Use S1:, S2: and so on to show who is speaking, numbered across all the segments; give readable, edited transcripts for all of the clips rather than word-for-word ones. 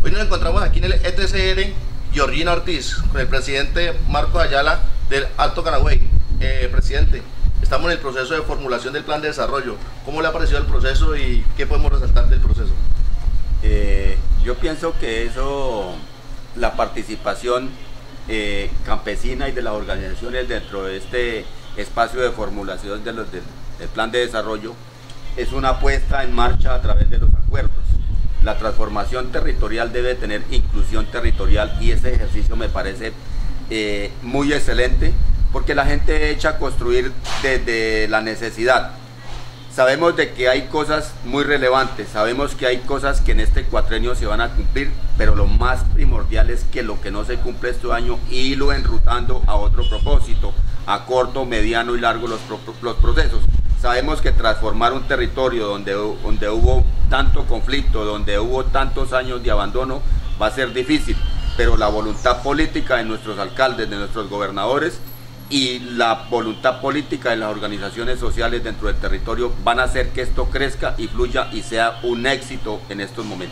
S1: Hoy nos encontramos aquí en el ETCR Georgina Ortiz con el presidente Marcos Ayala del Alto Camagüey. Presidente, estamos en el proceso de formulación del plan de desarrollo. ¿Cómo le ha parecido el proceso y qué podemos resaltar del proceso?
S2: Yo pienso que la participación campesina y de las organizaciones dentro de este espacio de formulación del plan de desarrollo es una puesta en marcha a través de los acuerdos. La transformación territorial debe tener inclusión territorial y ese ejercicio me parece muy excelente porque la gente echa a construir desde la necesidad. Sabemos de que hay cosas muy relevantes, sabemos que hay cosas que en este cuatrenio se van a cumplir, pero lo más primordial es que lo que no se cumple este año, irlo enrutando a otro propósito, a corto, mediano y largo los procesos. Sabemos que transformar un territorio donde hubo tanto conflicto, donde hubo tantos años de abandono, va a ser difícil, pero la voluntad política de nuestros alcaldes, de nuestros gobernadores, y la voluntad política de las organizaciones sociales dentro del territorio van a hacer que esto crezca y fluya y sea un éxito en estos momentos.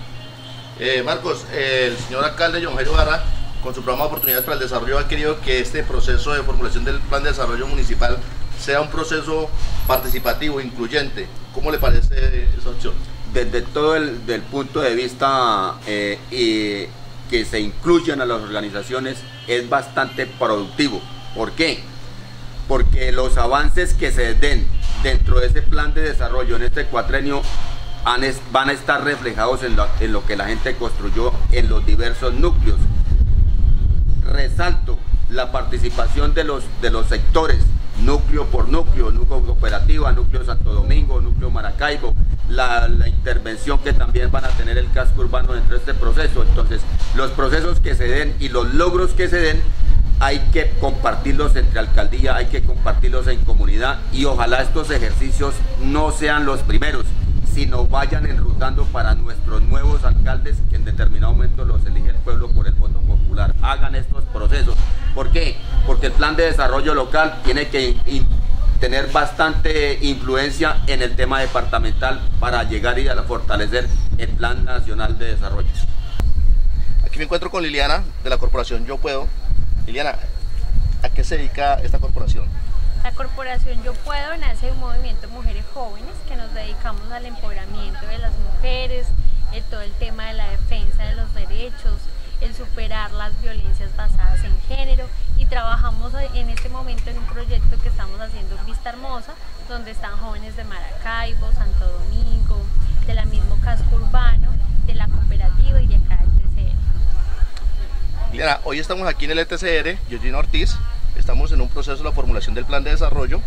S1: Marcos, el señor alcalde John Jairo Barra, con su programa Oportunidades para el Desarrollo, ha querido que este proceso de formulación del plan de desarrollo municipal sea un proceso participativo, incluyente. ¿Cómo le parece esa opción?
S2: Desde todo del punto de vista que se incluyan a las organizaciones es bastante productivo. ¿Por qué? Porque los avances que se den dentro de ese plan de desarrollo en este cuatrenio van a estar reflejados en lo que la gente construyó en los diversos núcleos. Resalto la participación de los sectores, núcleo por núcleo, núcleo cooperativa, núcleo Santo Domingo, núcleo Maracaibo, la intervención que también van a tener el casco urbano dentro de este proceso. Entonces, los procesos que se den y los logros que se den, hay que compartirlos entre alcaldía, hay que compartirlos en comunidad y ojalá estos ejercicios no sean los primeros, sino vayan enrutando para nuestros nuevos alcaldes que en determinado momento los elige el pueblo por el voto popular. Hagan estos procesos. ¿Por qué? Porque el plan de desarrollo local tiene que tener bastante influencia en el tema departamental para llegar y a fortalecer el plan nacional de desarrollo.
S1: Aquí me encuentro con Liliana de la corporación Yo Puedo. Liliana, ¿a qué se dedica esta corporación?
S3: La corporación Yo Puedo nace de un movimiento de mujeres jóvenes que nos dedicamos al empoderamiento de las mujeres, todo el tema de la defensa de los derechos, el superar las violencias basadas en género, y trabajamos en este momento en un proyecto que estamos haciendo en Vista Hermosa, donde están jóvenes de Maracaibo, Santo Domingo, de la mismo casco urbano, de la cooperativa y de acá del TCR.
S1: Liliana, hoy estamos aquí en el ETCR, Georgina Ortiz, estamos en un proceso de la formulación del plan de desarrollo.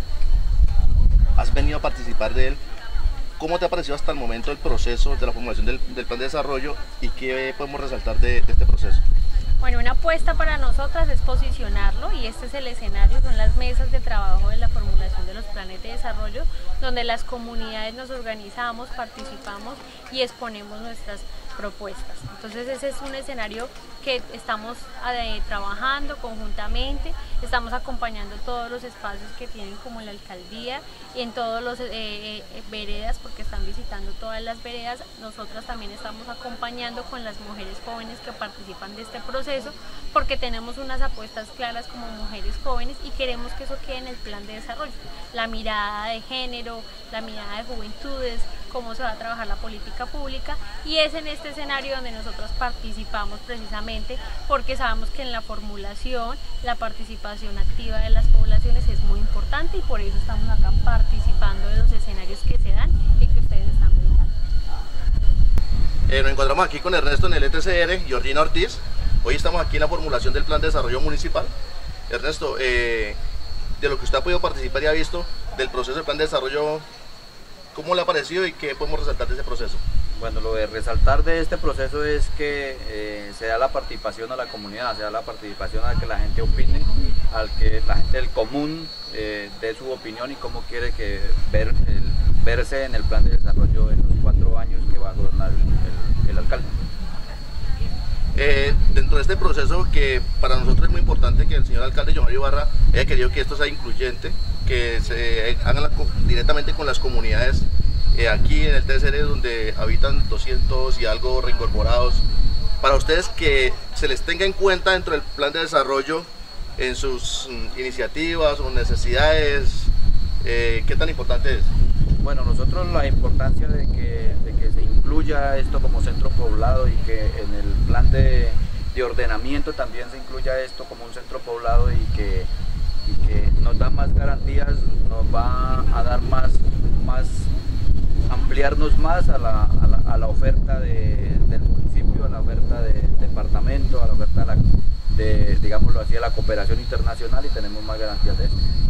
S1: Has venido a participar de él. ¿Cómo te ha parecido hasta el momento el proceso de la formulación del plan de desarrollo y qué podemos resaltar de este proceso?
S3: Bueno, una apuesta para nosotras es posicionarlo, y este es el escenario, son las mesas de trabajo de la formulación de los planes de desarrollo, donde las comunidades nos organizamos, participamos y exponemos nuestras propuestas. Entonces ese es un escenario que estamos trabajando conjuntamente, estamos acompañando todos los espacios que tienen como la alcaldía y en todos los veredas, porque están visitando todas las veredas. Nosotras también estamos acompañando con las mujeres jóvenes que participan de este proceso, porque tenemos unas apuestas claras como mujeres jóvenes y queremos que eso quede en el plan de desarrollo. La mirada de género, la mirada de juventudes, cómo se va a trabajar la política pública, y es en este escenario donde nosotros participamos precisamente porque sabemos que en la formulación la participación activa de las poblaciones es muy importante, y por eso estamos acá participando de los escenarios que se dan y que ustedes están brindando.
S1: Nos encontramos aquí con Ernesto en el ETCR, Georgina Ortiz. Hoy estamos aquí en la formulación del plan de desarrollo municipal. Ernesto, de lo que usted ha podido participar y ha visto del proceso del plan de desarrollo, ¿cómo le ha parecido y qué podemos resaltar de ese proceso?
S4: Bueno, lo de resaltar de este proceso es que se da la participación a la comunidad, se da la participación a que la gente opine, al que la gente del común dé su opinión y cómo quiere verse en el plan de desarrollo en los 4 años que va a gobernar el alcalde.
S1: Dentro de este proceso, que para nosotros es muy importante que el señor alcalde John Jairo Barra haya querido que esto sea incluyente, que se hagan directamente con las comunidades aquí en el TCR, donde habitan 200 y algo reincorporados. para ustedes que se les tenga en cuenta dentro del plan de desarrollo en sus iniciativas o necesidades? ¿Qué tan importante es?
S4: Bueno, nosotros la importancia de que se incluya esto como centro poblado y que en el plan de ordenamiento también se incluya esto como un centro poblado y que nos da más garantías, nos va a dar más ampliarnos más a la oferta del municipio, a la oferta del departamento, a la oferta digámoslo así, a la cooperación internacional, y tenemos más garantías de esto.